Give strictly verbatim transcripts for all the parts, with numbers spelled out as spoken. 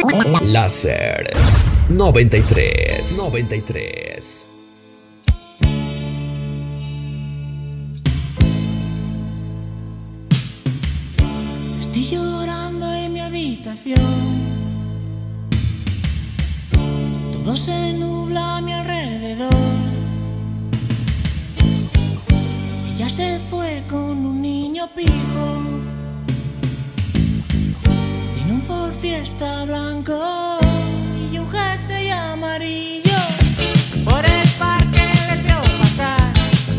Láser noventa y tres. noventa y tres. Estoy llorando en mi habitación. Todo se nubla a mi alrededor. Ella se fue con un niño pijo. Tiene un Ford Fiesta blanco y un jersey amarillo. Por el parque les veo pasar.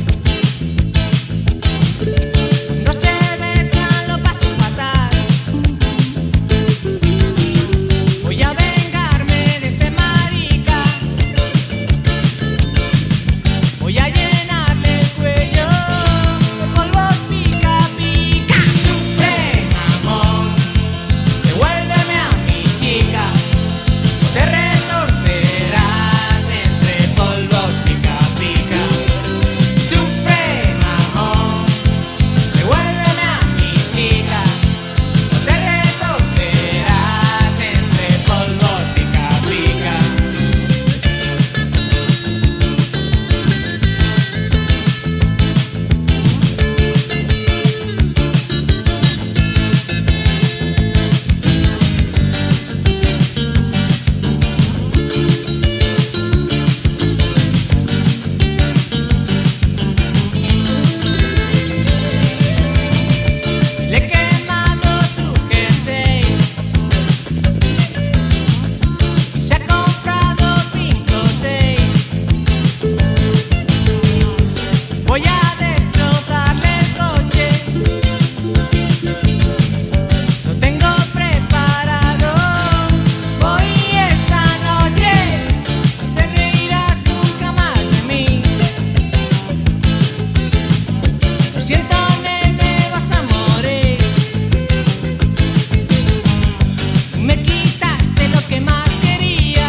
Cuando se besan lo paso fatal. Voy a vengarme de ese marica. Voy a llenarle el cuello de polvos pica pica. Sufre, amor, devuélveme a mi chica. Te retorcerás entre polvos pica pica. Sufre, amor, devuélveme a mi chica. Te retorcerás entre polvos pica pica. Le he quemado su jersey y se ha comprado cinco o seis. Voy a destrozarle el coche. Lo tengo preparado. Voy esta noche. Te reirás nunca más de mí. Lo siento, nene, vas a morir. Me quitaste lo que más quería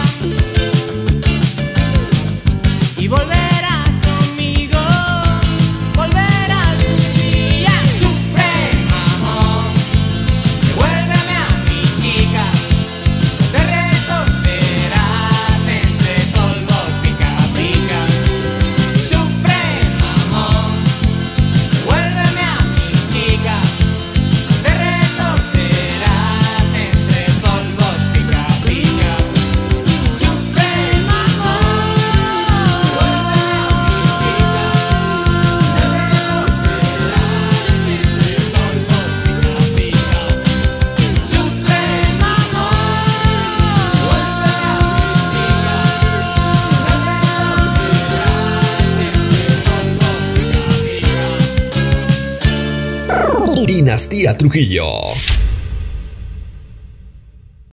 y volverás conmigo, volverá algún día. Sufre, amor, devuélveme a mi chica. Te retorcerás entre polvos pica pica. Sufre, amor, devuélveme a mi chica. Te retorcerás entre polvos pica pica. Sufre, amor, devuélveme a mi chica. Te retorcerás entre polvos pica pica. Sufre, amor, devuélveme a mi chica. Te retorcerás entre polvos pica pica. Dinastía Trujillo.